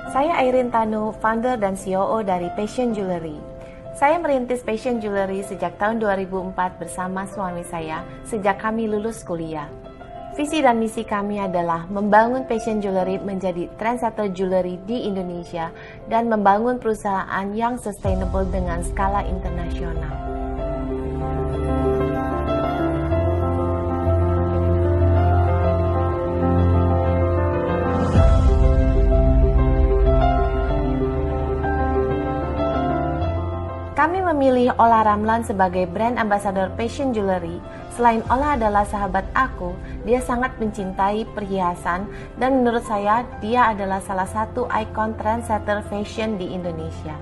Saya Airin Tanu, founder dan COO dari Passion Jewelry. Saya merintis Passion Jewelry sejak tahun 2004 bersama suami saya sejak kami lulus kuliah. Visi dan misi kami adalah membangun Passion Jewelry menjadi trendsetter jewelry di Indonesia dan membangun perusahaan yang sustainable dengan skala internasional. Kami memilih Ola Ramlan sebagai brand ambassador Passion Jewelry. Selain Ola adalah sahabat aku, dia sangat mencintai perhiasan dan menurut saya dia adalah salah satu ikon trendsetter fashion di Indonesia.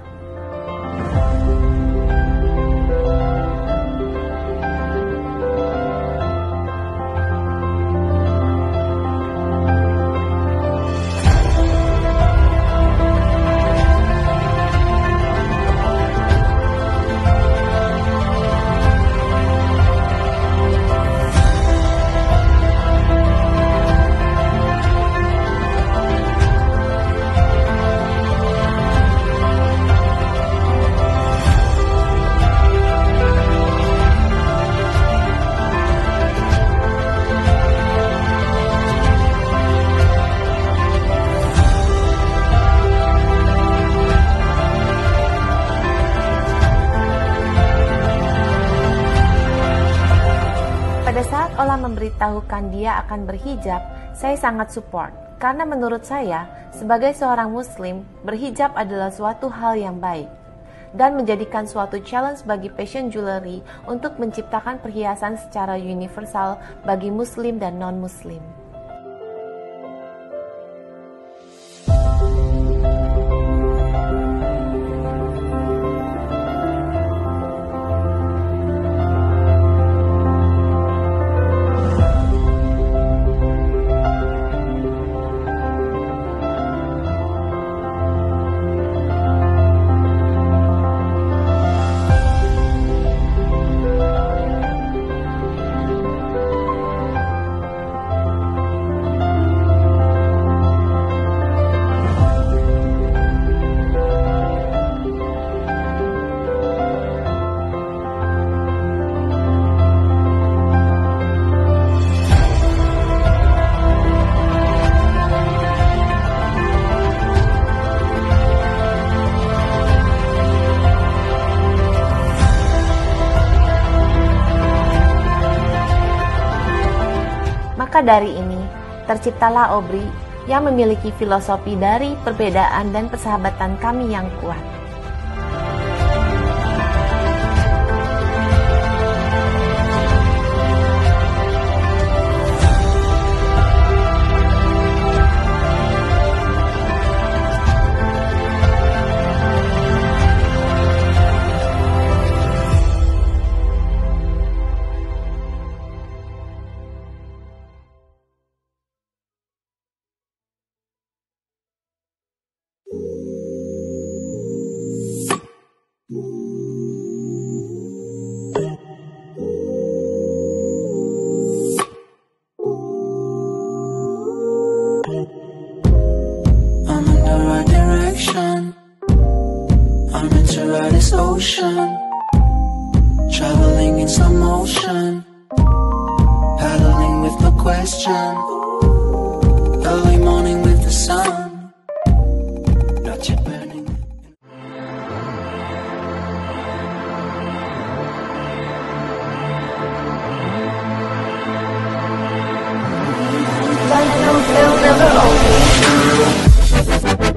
Pada saat Ola memberitahukan dia akan berhijab, saya sangat support. Karena menurut saya, sebagai seorang muslim, berhijab adalah suatu hal yang baik. Dan menjadikan suatu challenge bagi Passion Jewelry untuk menciptakan perhiasan secara universal bagi muslim dan non-muslim. Maka dari ini, terciptalah Obri yang memiliki filosofi dari perbedaan dan persahabatan kami yang kuat. I'm meant to ride this ocean, traveling in slow motion, paddling with no question, early morning with the sun, not yet burning. Never